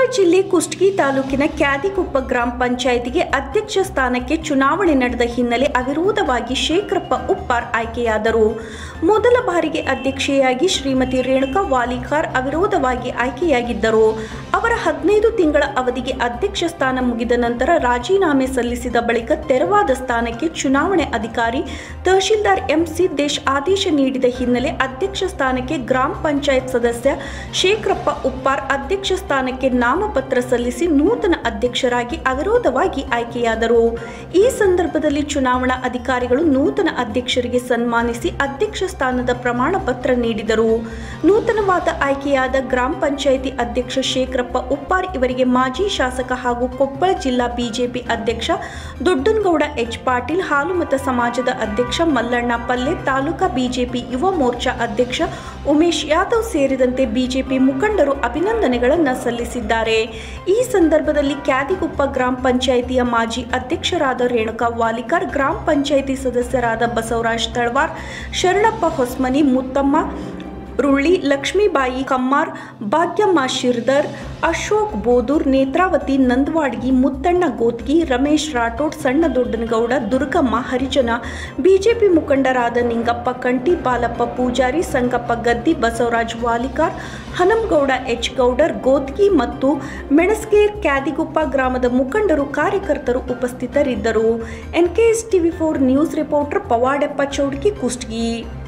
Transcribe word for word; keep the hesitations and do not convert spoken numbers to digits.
ಜಿಲ್ಲೆ ಕುಷ್ಟಗಿ ತಾಲೂಕಿನ ಕ್ಯಾದಿಕೊಪ್ಪ ಗ್ರಾಮ ಪಂಚಾಯಿತಿಗೆ ಅಧ್ಯಕ್ಷ ಸ್ಥಾನಕ್ಕೆ ಚುನಾವಣೆ ನಡೆದ ಹಿನ್ನೆಲೆ ಅವಿರೋಧವಾಗಿ ಶೇಖರಪ್ಪ ಉಪ್ಪಾರ್ ಆಯ್ಕೆಯಾದರು. ಮೊದಲ ಬಾರಿಗೆ ಅಧ್ಯಕ್ಷೆಯಾಗಿ ಶ್ರೀಮತಿ ರೇಣುಕಾ ವಾಲಿಕಾರ್ ಅವಿರೋಧವಾಗಿ ಆಯ್ಕೆಯಾಗಿದ್ದರು. ಅವರ ಹದಿನೈದು ತಿಂಗಳ ಅವಧಿಗೆ ಅಧ್ಯಕ್ಷ ಸ್ಥಾನ ಮುಗಿದ ನಂತರ ರಾಜೀನಾಮೆ ಸಲ್ಲಿಸಿದ ಬಳಿಕ ತೆರವಾದ ಸ್ಥಾನಕ್ಕೆ ಚುನಾವಣೆ ಅಧಿಕಾರಿ ತಹಶೀಲ್ದಾರ್ ಎಂ ಸಿದ್ದೇಶ್ ಆದೇಶ ನೀಡಿದ ಹಿನ್ನೆಲೆ ಅಧ್ಯಕ್ಷ ಸ್ಥಾನಕ್ಕೆ ಗ್ರಾಮ ಪಂಚಾಯತ್ ಸದಸ್ಯ ಶೇಖರಪ್ಪ ಉಪ್ಪಾರ್ ಅಧ್ಯಕ್ಷ ಸ್ಥಾನಕ್ಕೆ ನಾಮಪತ್ರ ಸಲ್ಲಿಸಿ ನೂತನ ಅಧ್ಯಕ್ಷರಾಗಿ ಅವಿರೋಧವಾಗಿ ಆಯ್ಕೆಯಾದರು. ಈ ಸಂದರ್ಭದಲ್ಲಿ ಚುನಾವಣಾ ಅಧಿಕಾರಿಗಳು ನೂತನ ಅಧ್ಯಕ್ಷರಿಗೆ ಸನ್ಮಾನಿಸಿ ಅಧ್ಯಕ್ಷ ಸ್ಥಾನದ ಪ್ರಮಾಣ ಪತ್ರ ನೀಡಿದರು. ನೂತನವಾದ ಆಯ್ಕೆಯಾದ ಗ್ರಾಮ ಪಂಚಾಯಿತಿ ಅಧ್ಯಕ್ಷ ಶೇಖರಪ್ಪ ಉಪ್ಪಾರ್ ಇವರಿಗೆ ಮಾಜಿ ಶಾಸಕ ಹಾಗೂ ಕೊಪ್ಪಳ ಜಿಲ್ಲಾ ಬಿಜೆಪಿ ಅಧ್ಯಕ್ಷ ದೊಡ್ಡನಗೌಡ ಎಚ್ ಪಾಟೀಲ್, ಹಾಲುಮತ ಸಮಾಜದ ಅಧ್ಯಕ್ಷ ಮಲ್ಲಣ್ಣ ಪಲ್ಲೆ, ತಾಲೂಕಾ ಬಿಜೆಪಿ ಯುವ ಮೋರ್ಚಾ ಅಧ್ಯಕ್ಷ ಉಮೇಶ್ ಯಾದವ್ ಸೇರಿದಂತೆ ಬಿಜೆಪಿ ಮುಖಂಡರು ಅಭಿನಂದನೆಗಳನ್ನು ಸಲ್ಲಿಸಿದ್ದಾರೆ. ಈ ಸಂದರ್ಭದಲ್ಲಿ ಕ್ಯಾದಿಕೊಪ್ಪ ಗ್ರಾಮ ಪಂಚಾಯಿತಿಯ ಮಾಜಿ ಅಧ್ಯಕ್ಷರಾದ ರೇಣುಕಾ ವಾಲಿಕಾರ್, ಗ್ರಾಮ ಪಂಚಾಯಿತಿ ಸದಸ್ಯರಾದ ಬಸವರಾಜ್ ತಳವಾರ್, ಶರಣಪ್ಪ ಹೊಸ್ಮನಿ, ಮುತ್ತಮ್ಮ ರುಳ್ಳಿ, ಲಕ್ಷ್ಮೀಬಾಯಿ ಕಮ್ಮಾರ್, ಭಾಗ್ಯಮ್ಮ ಶಿರ್ದರ್, ಅಶೋಕ್ ಬೋದೂರ್, ನೇತ್ರಾವತಿ ನಂದವಾಡ್ಗಿ, ಮುತ್ತಣ್ಣ ಗೋತ್ಗಿ, ರಮೇಶ್ ರಾಠೋಡ್, ಸಣ್ಣ ದೊಡ್ಡನಗೌಡ, ದುರ್ಗಮ್ಮ ಹರಿಜನ, ಬಿಜೆಪಿ ಮುಖಂಡರಾದ ನಿಂಗಪ್ಪ ಕಂಟಿ, ಬಾಲಪ್ಪ ಪೂಜಾರಿ, ಸಂಗಪ್ಪ ಗದ್ದಿ, ಬಸವರಾಜ್ ವಾಲಿಕಾರ್, ಹನಮಗೌಡ ಎಚ್ ಗೌಡರ್, ಗೋತ್ಗಿ ಮತ್ತು ಮೆಣಸ್ಕೇರ್ ಕ್ಯಾದಿಕೊಪ್ಪ ಗ್ರಾಮದ ಮುಖಂಡರು, ಕಾರ್ಯಕರ್ತರು ಉಪಸ್ಥಿತರಿದ್ದರು. N K S TV four news reporter Pavadeppa Choudki, Kushtagi.